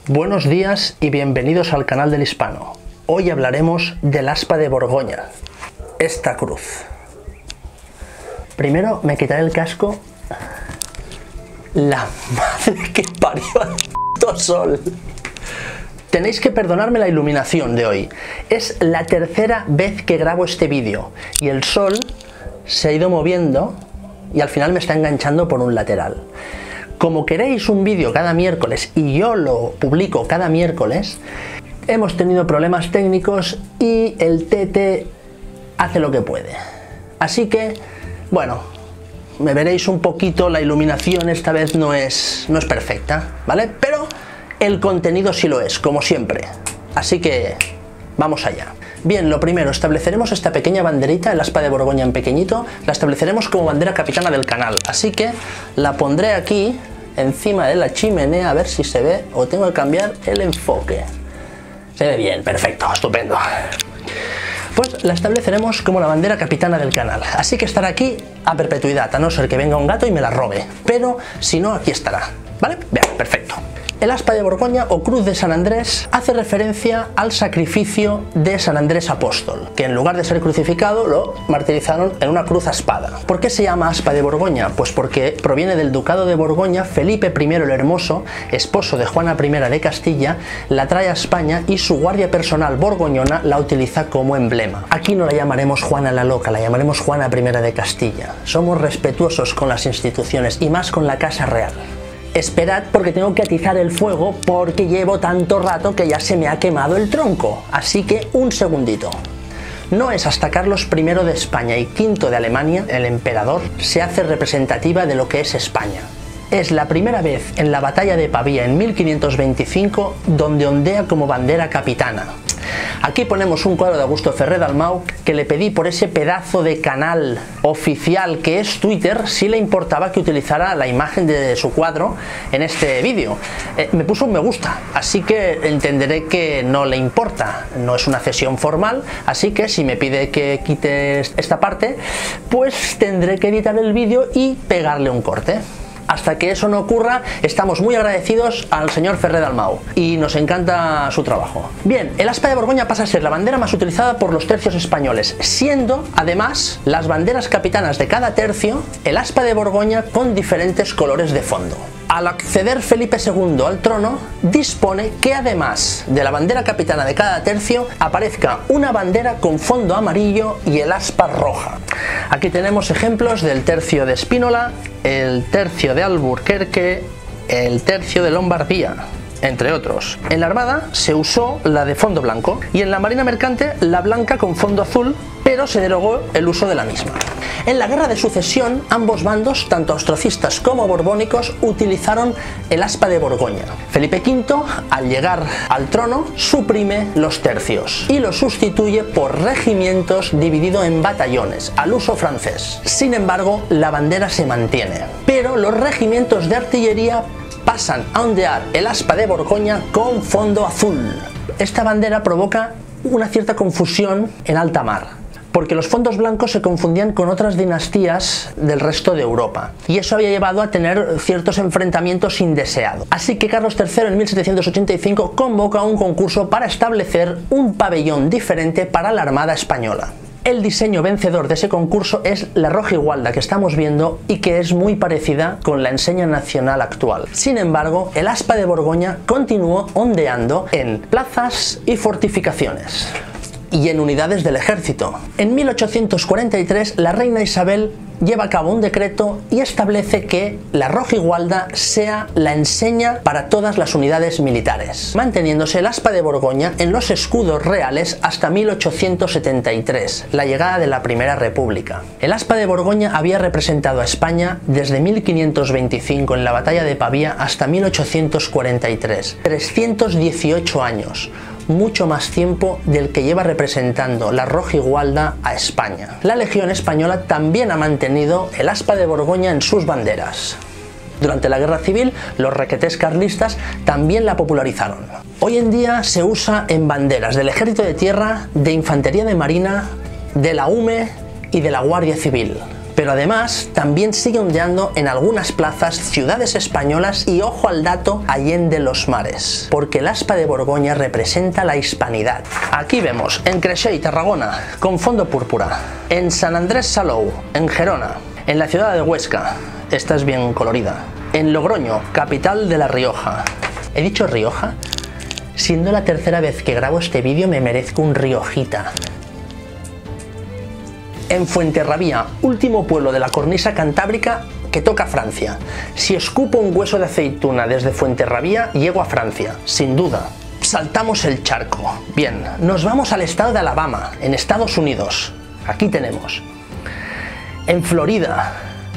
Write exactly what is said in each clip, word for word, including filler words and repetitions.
Buenos días y bienvenidos al canal del Hispano. Hoy hablaremos del aspa de Borgoña, esta cruz. Primero me quitaré el casco. La madre que parió al puto sol. Tenéis que perdonarme la iluminación de hoy. Es la tercera vez que grabo este vídeo y el sol se ha ido moviendo y al final me está enganchando por un lateral. Como queréis un vídeo cada miércoles y yo lo publico cada miércoles, hemos tenido problemas técnicos y el T T hace lo que puede. Así que, bueno, me veréis un poquito, la iluminación esta vez no es, no es perfecta, ¿vale? Pero el contenido sí lo es, como siempre. Así que, vamos allá. Bien, lo primero, estableceremos esta pequeña banderita, el aspa de Borgoña en pequeñito, la estableceremos como bandera capitana del canal, así que la pondré aquí, encima de la chimenea, a ver si se ve, o tengo que cambiar el enfoque. Se ve bien, perfecto, estupendo. Pues la estableceremos como la bandera capitana del canal, así que estará aquí a perpetuidad, a no ser que venga un gato y me la robe, pero si no, aquí estará, ¿vale? Bien, perfecto. El aspa de Borgoña o cruz de San Andrés hace referencia al sacrificio de San Andrés Apóstol, que en lugar de ser crucificado lo martirizaron en una cruz aspada. ¿Por qué se llama aspa de Borgoña? Pues porque proviene del ducado de Borgoña. Felipe primero el Hermoso, esposo de Juana primera de Castilla, la trae a España y su guardia personal borgoñona la utiliza como emblema. Aquí no la llamaremos Juana la Loca, la llamaremos Juana primera de Castilla. Somos respetuosos con las instituciones y más con la Casa Real. Esperad porque tengo que atizar el fuego porque llevo tanto rato que ya se me ha quemado el tronco, así que un segundito. No es hasta Carlos primero de España y quinto de Alemania, el emperador, se hace representativa de lo que es España. Es la primera vez en la batalla de Pavía en mil quinientos veinticinco donde ondea como bandera capitana. Aquí ponemos un cuadro de Augusto Ferrer Dalmau que le pedí por ese pedazo de canal oficial que es Twitter si le importaba que utilizara la imagen de su cuadro en este vídeo. Eh, me puso un me gusta, así que entenderé que no le importa, no es una cesión formal, así que si me pide que quite esta parte, pues tendré que editar el vídeo y pegarle un corte. Hasta que eso no ocurra, estamos muy agradecidos al señor Ferrer Dalmau y nos encanta su trabajo. Bien, el aspa de Borgoña pasa a ser la bandera más utilizada por los tercios españoles, siendo además las banderas capitanas de cada tercio el aspa de Borgoña con diferentes colores de fondo. Al acceder Felipe segundo al trono, dispone que además de la bandera capitana de cada tercio aparezca una bandera con fondo amarillo y el aspa roja. Aquí tenemos ejemplos del tercio de Spínola, el tercio de Alburquerque, el tercio de Lombardía, entre otros. En la Armada se usó la de fondo blanco y en la Marina Mercante la blanca con fondo azul, pero se derogó el uso de la misma. En la Guerra de Sucesión, ambos bandos, tanto austriacistas como borbónicos, utilizaron el aspa de Borgoña. Felipe quinto, al llegar al trono, suprime los tercios y los sustituye por regimientos dividido en batallones, al uso francés. Sin embargo, la bandera se mantiene, pero los regimientos de artillería pasan a ondear el aspa de Borgoña con fondo azul. Esta bandera provoca una cierta confusión en alta mar, porque los fondos blancos se confundían con otras dinastías del resto de Europa, y eso había llevado a tener ciertos enfrentamientos indeseados. Así que Carlos tercero en mil setecientos ochenta y cinco convoca un concurso para establecer un pabellón diferente para la Armada española. El diseño vencedor de ese concurso es la rojigualda que estamos viendo y que es muy parecida con la enseña nacional actual. Sin embargo, el aspa de Borgoña continuó ondeando en plazas y fortificaciones y en unidades del ejército. En mil ochocientos cuarenta y tres la reina Isabel lleva a cabo un decreto y establece que la rojigualda sea la enseña para todas las unidades militares, manteniéndose el aspa de Borgoña en los escudos reales hasta mil ochocientos setenta y tres, la llegada de la Primera República. El aspa de Borgoña había representado a España desde mil quinientos veinticinco en la batalla de Pavía hasta mil ochocientos cuarenta y tres, trescientos dieciocho años. Mucho más tiempo del que lleva representando la rojigualda a España. La Legión Española también ha mantenido el aspa de Borgoña en sus banderas. Durante la Guerra Civil, los requetés carlistas también la popularizaron. Hoy en día se usa en banderas del Ejército de Tierra, de Infantería de Marina, de la U M E y de la Guardia Civil. pero además también sigue ondeando en algunas plazas, ciudades españolas y, ojo al dato, allende los mares, porque el aspa de Borgoña representa la hispanidad. Aquí vemos en Creixell, Tarragona, con fondo púrpura, en San Andrés Salou, en Gerona, en la ciudad de Huesca, esta es bien colorida, en Logroño, capital de La Rioja. ¿He dicho Rioja? Siendo la tercera vez que grabo este vídeo me merezco un riojita. En Fuenterrabía, último pueblo de la cornisa cantábrica que toca Francia. Si escupo un hueso de aceituna desde Fuenterrabía, llego a Francia, sin duda. Saltamos el charco. Bien, nos vamos al estado de Alabama, en Estados Unidos. Aquí tenemos. En Florida.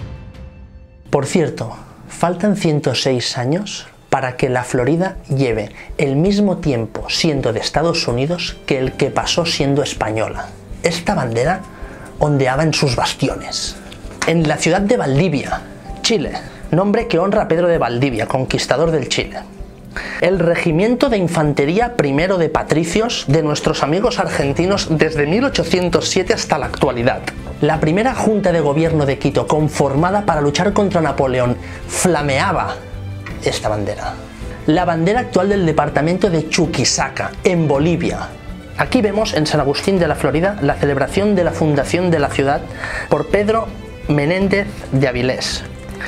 Por cierto, faltan ciento seis años para que la Florida lleve el mismo tiempo siendo de Estados Unidos que el que pasó siendo española. Esta bandera ondeaba en sus bastiones. En la ciudad de Valdivia, Chile, nombre que honra a Pedro de Valdivia, conquistador del Chile. El Regimiento de Infantería Primero de Patricios de nuestros amigos argentinos desde mil ochocientos siete hasta la actualidad. La primera Junta de Gobierno de Quito, conformada para luchar contra Napoleón, flameaba esta bandera. La bandera actual del departamento de Chuquisaca, en Bolivia. Aquí vemos en San Agustín de la Florida la celebración de la fundación de la ciudad por Pedro Menéndez de Avilés.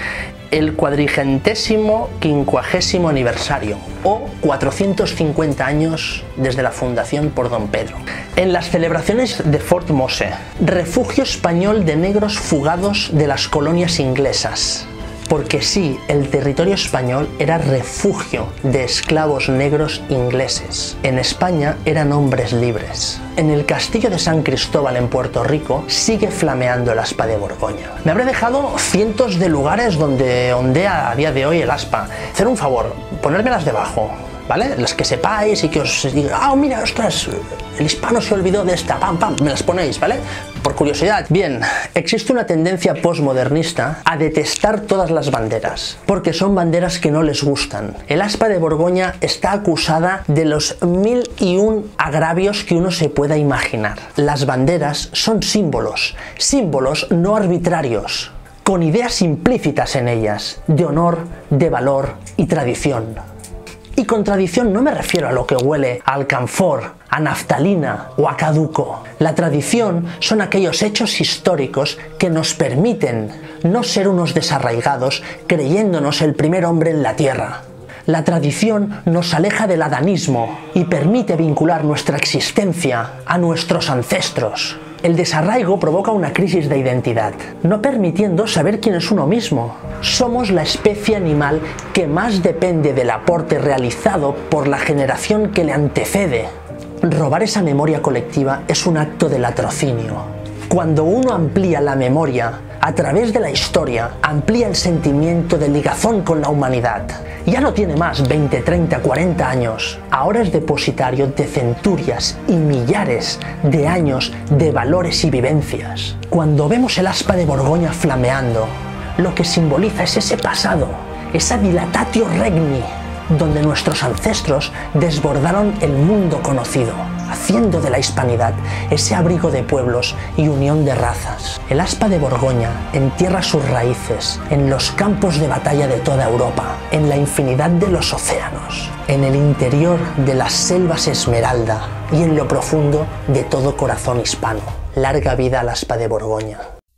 El cuadrigentésimo quincuagésimo aniversario o cuatrocientos cincuenta años desde la fundación por Don Pedro. En las celebraciones de Fort Mose, refugio español de negros fugados de las colonias inglesas. Porque sí, el territorio español era refugio de esclavos negros ingleses. En España eran hombres libres. En el castillo de San Cristóbal en Puerto Rico sigue flameando el aspa de Borgoña. Me habré dejado cientos de lugares donde ondea a día de hoy el aspa. Hacer un favor, ponérmelas debajo, ¿vale? Las que sepáis y que os diga, ah, mira, ostras, el hispano se olvidó de esta, pam, pam, me las ponéis, ¿vale? Por curiosidad. Bien, existe una tendencia postmodernista a detestar todas las banderas, porque son banderas que no les gustan. El aspa de Borgoña está acusada de los mil y un agravios que uno se pueda imaginar. Las banderas son símbolos, símbolos no arbitrarios, con ideas implícitas en ellas, de honor, de valor y tradición. Y con tradición no me refiero a lo que huele a alcanfor, a naftalina o a caduco. La tradición son aquellos hechos históricos que nos permiten no ser unos desarraigados creyéndonos el primer hombre en la tierra. La tradición nos aleja del adanismo y permite vincular nuestra existencia a nuestros ancestros. El desarraigo provoca una crisis de identidad, no permitiendo saber quién es uno mismo. Somos la especie animal que más depende del aporte realizado por la generación que le antecede. Robar esa memoria colectiva es un acto de latrocinio. Cuando uno amplía la memoria a través de la historia, amplía el sentimiento de ligazón con la humanidad. Ya no tiene más veinte, treinta, cuarenta años. Ahora es depositario de centurias y millares de años de valores y vivencias. Cuando vemos el aspa de Borgoña flameando, lo que simboliza es ese pasado, esa dilatatio regni, donde nuestros ancestros desbordaron el mundo conocido, haciendo de la hispanidad ese abrigo de pueblos y unión de razas. El aspa de Borgoña entierra sus raíces en los campos de batalla de toda Europa, en la infinidad de los océanos, en el interior de las selvas esmeralda y en lo profundo de todo corazón hispano. Larga vida al aspa de Borgoña.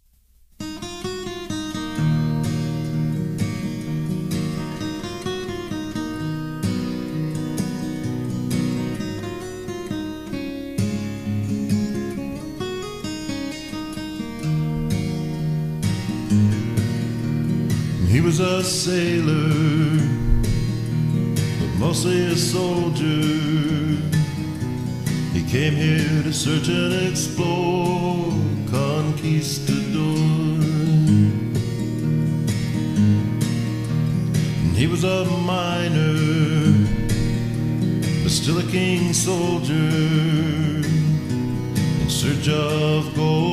He was a sailor, but mostly a soldier. He came here to search and explore, conquistador. And he was a miner, but still a king soldier, in search of gold.